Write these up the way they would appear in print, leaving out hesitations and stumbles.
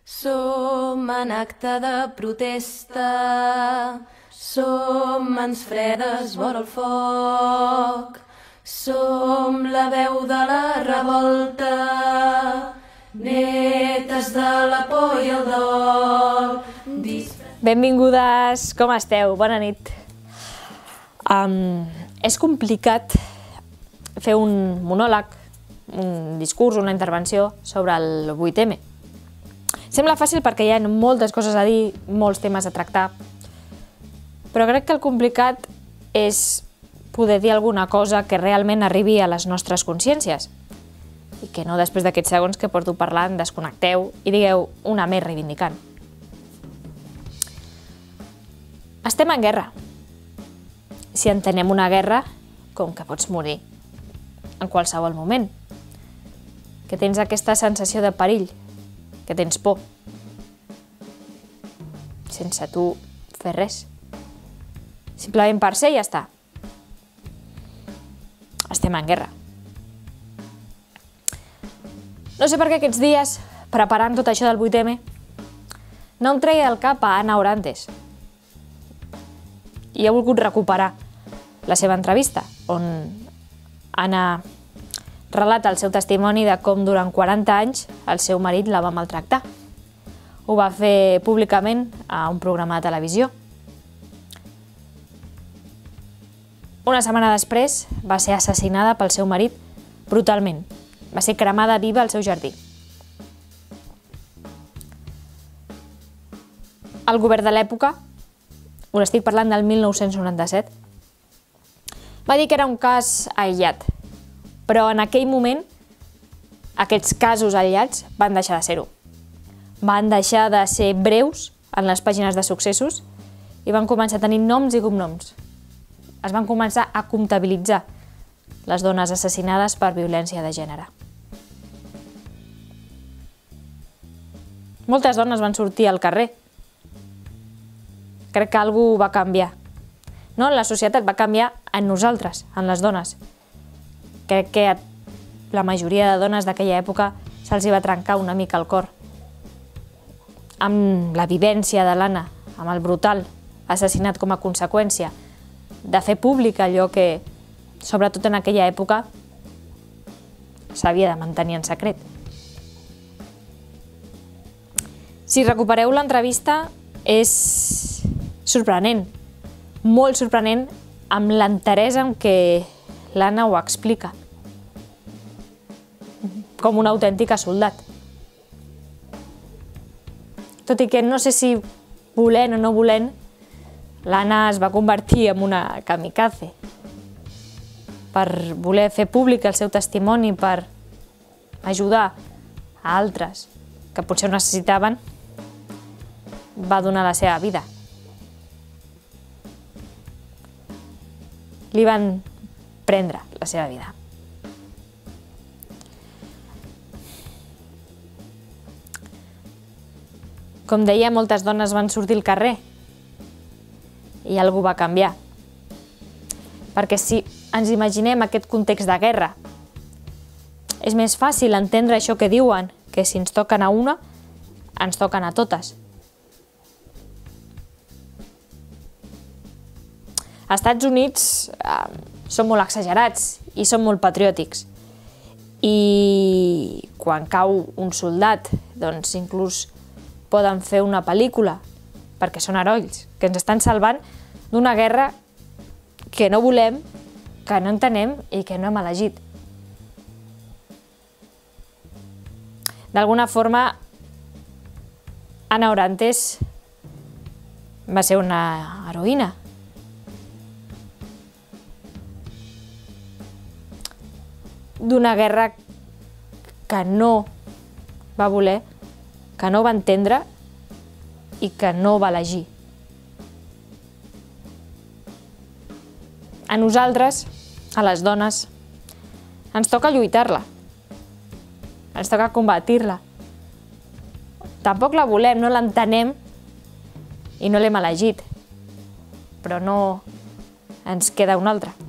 Som en acte de protesta, som mans fredes vora el foc, som la veu de la revolta, netes de la por i el dol. Benvingudes, com esteu? Bona nit. És complicat fer un monòleg, un discurs, una intervenció sobre el 8M. Sembla fàcil perquè hi ha moltes coses a dir, molts temes a tractar, però crec que el complicat és poder dir alguna cosa que realment arribi a les nostres consciències i que no després d'aquests segons que porto parlant desconnecteu i digueu una més reivindicant. Estem en guerra. Si entenem una guerra com que pots morir en qualsevol moment, que tens aquesta sensació de perill, que tens por, sense tu fer res. Simplement per ser i ja està. Estem en guerra. No sé per què aquests dies, preparant tot això del 8M, no em treia del cap a Ana Orantes. I he volgut recuperar la seva entrevista, on Ana relata el seu testimoni de com durant 40 anys el seu marit la va maltractar. Ho va fer públicament a un programa de televisió. Una setmana després va ser assassinada pel seu marit brutalment. Va ser cremada viva al seu jardí. El govern de l'època, on estic parlant del 1997, va dir que era un cas aïllat, però en aquell moment aquests casos aïllats van deixar de ser-ho. Van deixar de ser breus en les pàgines de successos i van començar a tenir noms i cognoms. Es van començar a comptabilitzar les dones assassinades per violència de gènere. Moltes dones van sortir al carrer. Crec que alguna cosa va canviar. No, la societat va canviar en nosaltres, en les dones. Crec que a la majoria de dones d'aquella època se'ls va trencar una mica el cor. Amb la vivència de l'Anna, amb el brutal assassinat com a conseqüència de fer públic allò que, sobretot en aquella època, s'havia de mantenir en secret. Si recupereu l'entrevista, és sorprenent, molt sorprenent, amb l'enteresa amb què l'Anna ho explica, com un autèntic soldat. Tot i que no sé si volent o no volent, l'Anna es va convertir en una kamikaze. Per voler fer públic el seu testimoni, per ajudar a altres que potser ho necessitaven, va donar la seva vida. Li van prendre la seva vida. Com deia, moltes dones van sortir al carrer i alguna cosa va canviar. Perquè si ens imaginem aquest context de guerra, és més fàcil entendre això que diuen, que si ens toquen a una, ens toquen a totes. Als Estats Units són molt exagerats i són molt patriòtics. I quan cau un soldat, doncs inclús poden fer una pel·lícula, perquè són herois, que ens estan salvant d'una guerra que no volem, que no entenem i que no hem elegit. D'alguna forma, Ana Orantes va ser una heroïna. D'una guerra que no va voler, que no va entendre i que no va elegir. A nosaltres, a les dones, ens toca lluitar-la, ens toca combatir-la. Tampoc la volem, no l'entenem i no l'hem elegit, però no ens queda una altra.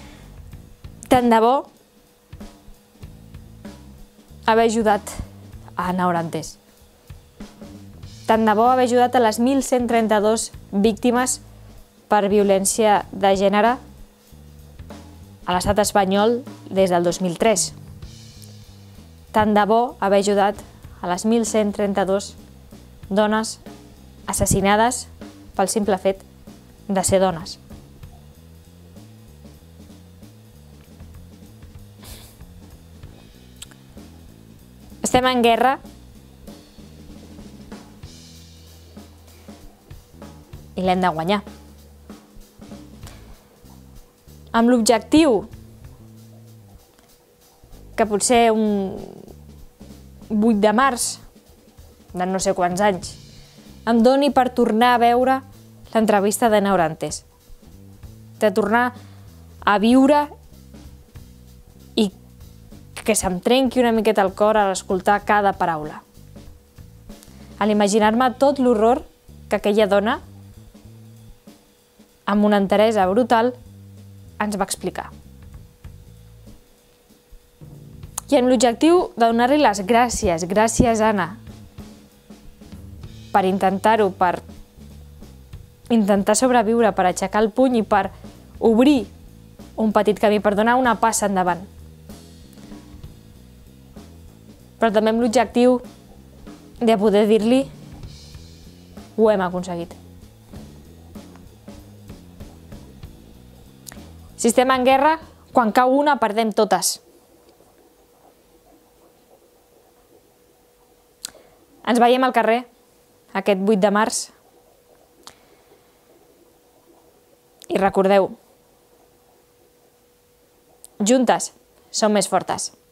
Tant de bo haver ajudat a Ana Orantes. Tant de bo haver ajudat a les 1.132 víctimes per violència de gènere a l'estat espanyol des del 2003. Tant de bo haver ajudat a les 1.132 dones assassinades pel simple fet de ser dones. Estem en guerra i l'hem de guanyar. Amb l'objectiu que potser un 8 de març de no sé quants anys em doni per tornar a veure l'entrevista d'Ana Orantes, de tornar a viure i que se'm trenqui una miqueta el cor a l'escoltar cada paraula. A l'imaginar-me tot l'horror que aquella dona, amb una enteresa brutal, ens va explicar. I amb l'objectiu de donar-li les gràcies, gràcies Anna, per intentar-ho, per intentar sobreviure, per aixecar el puny i per obrir un petit camí, per donar una passa endavant. Però també amb l'objectiu de poder dir-li ho hem aconseguit. Si estem en guerra, quan cau una, perdem totes. Ens veiem al carrer aquest 8 de març i recordeu, juntes som més fortes.